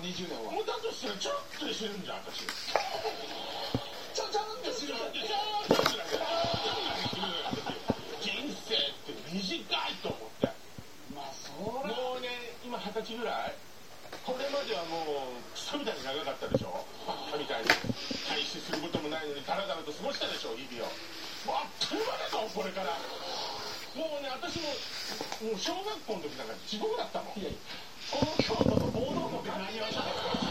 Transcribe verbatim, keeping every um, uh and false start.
にじゅうねんは。 もうだとしたらちょっとしてるんじゃん私。 ちょちょんってする。 ちょちょちょんってなんか人生って短いと思って。 まあそらもうね今二十歳ぐらい。これまではもうクソみたいに長かったでしょ。バカみたいに大してすることもないのにダラダラと過ごしたでしょ日々を。もうあっという間だぞこれから。もうね私ももう小学校の時なんか地獄だったもん。 いやいやこの京都の暴動も何をしたのか